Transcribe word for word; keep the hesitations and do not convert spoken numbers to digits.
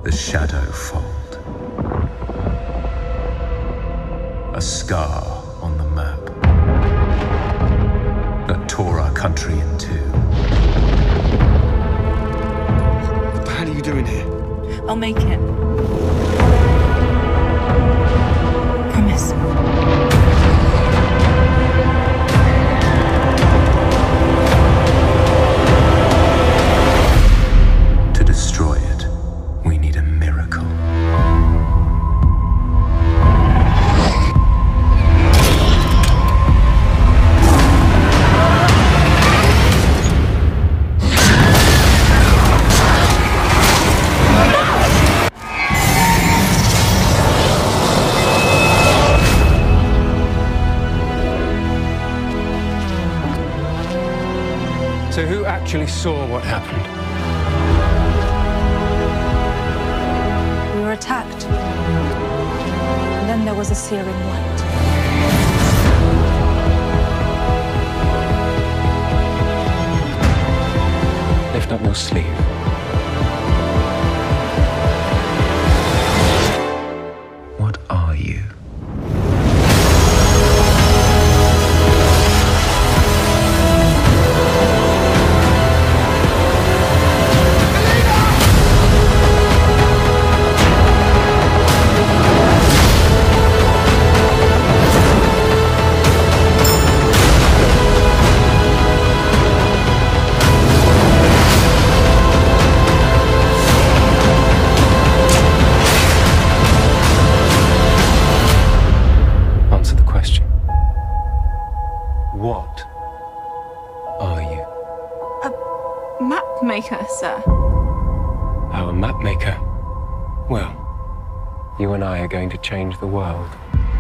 the shadow fold. A scar on the map that tore our country in two. What the hell are you doing here? I'll make it. Promise. To destroy it, we need a miracle. So who actually saw what happened? We were attacked. And then there was a searing light. Lift up your sleeve. What are you? Answer the question. What are you? A map maker, sir. Oh, a map maker. Well, you and I are going to change the world.